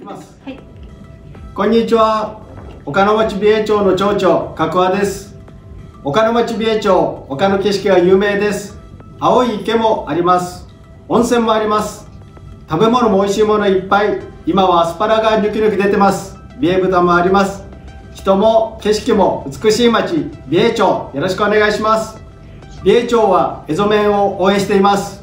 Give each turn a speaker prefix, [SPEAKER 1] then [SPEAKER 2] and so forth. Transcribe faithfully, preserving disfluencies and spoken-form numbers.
[SPEAKER 1] ます。
[SPEAKER 2] はい。
[SPEAKER 1] こんにちは。岡野町美瑛町の町長角和です。岡野町美瑛町、岡の景色は有名です。青い池もあります。温泉もあります。食べ物も美味しいものいっぱい。今はアスパラがニョキニョキ出てます。美瑛豚もあります。人も景色も美しい町美瑛町、よろしくお願いします。美瑛町は蝦夷麺を応援しています。